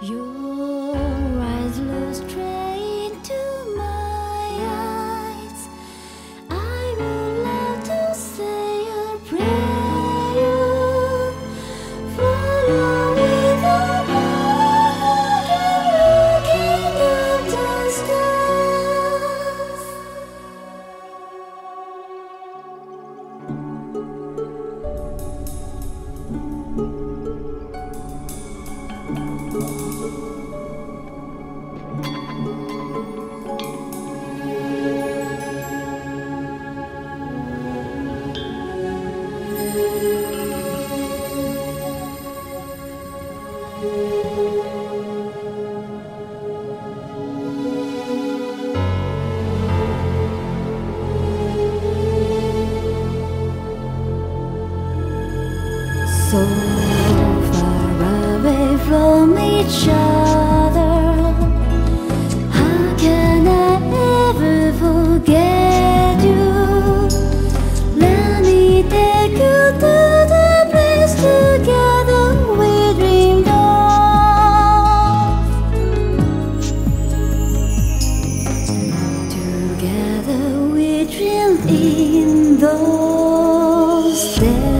Your eyes look straight into my eyes. I would love to say a prayer. Follow with the moon and looking up the stars. So far away from each other, how can I ever forget you? Let me take you to the place together we dreamed of. Together we dreamed in those days.